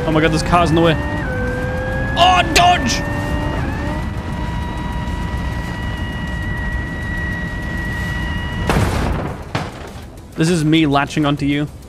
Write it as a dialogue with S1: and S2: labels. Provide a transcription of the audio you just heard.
S1: Oh my god, this car's in the way. Oh, dodge! This is me latching onto you.